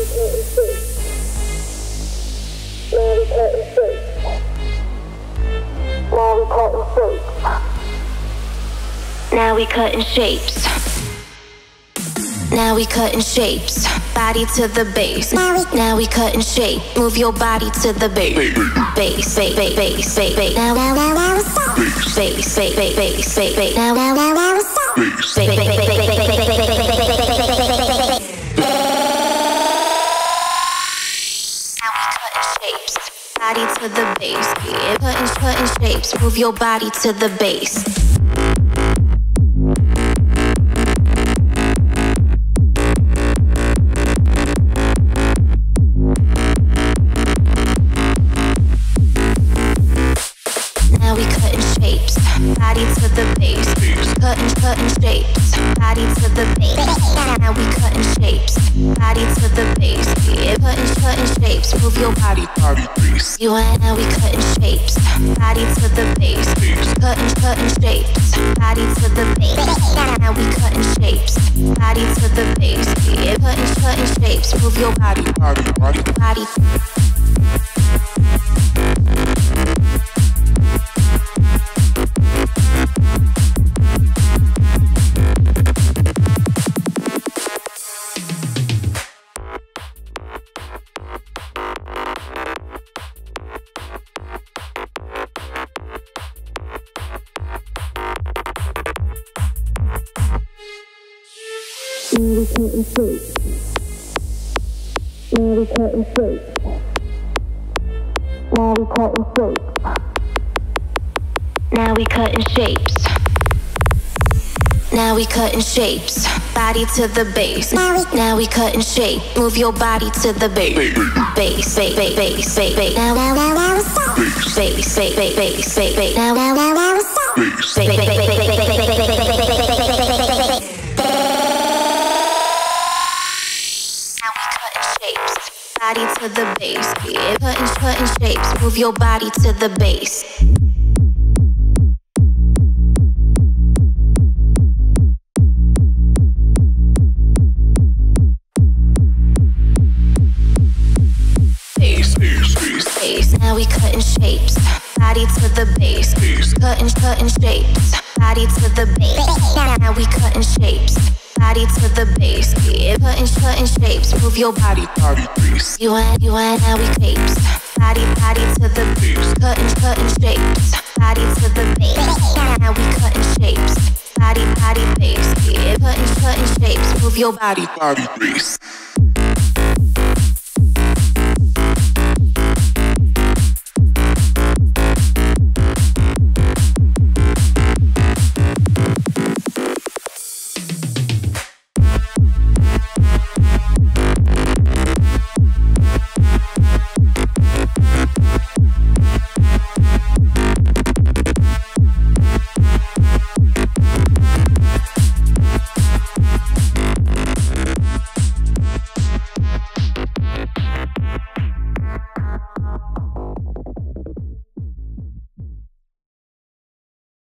Now we cutting shapes. Now we cutting shapes. Body to the base. Now we cutting shape. Move your body to the base. Base, base, base, base, base. Now stop. Base, base, base, base, base, base. Now stop. Base, base, base, base, base, base. Now we cutting shapes. Body to the base. Cutting shapes. Move your body to the base. Now we cutting shapes, body to the base. Cutting shapes, body to the base. Now we cutting shapes, body to the base. Cutting shapes, move your body, base. You and now we cutting shapes, body to the base. Cutting shapes, body to the base. Now we cutting shapes, body to the base. Cutting shapes, move your body. Now we cutting shapes. Now we cutting shapes. Now we cutting shapes. Now we cutting shapes. Now we cutting shapes. Body to the base. Now we cutting shape. Move your body to the base. Base, base, base, base, base. Now stop. Base, base, base, base, base, base. Now stop. Base, base, base, base, base, base. Body to the base. Cutting shapes. Move your body to the base. Base. Now we cutting shapes. Body to the base. Cutting shapes. Body to the base. Now we cutting shapes. Body to the base. Cutting shapes. Move your body. Base. You and now we capes. Body to the base. Cutting shapes. Body to the base. Now we cutting shapes. Body base. Cutting shapes. Move your body. Base.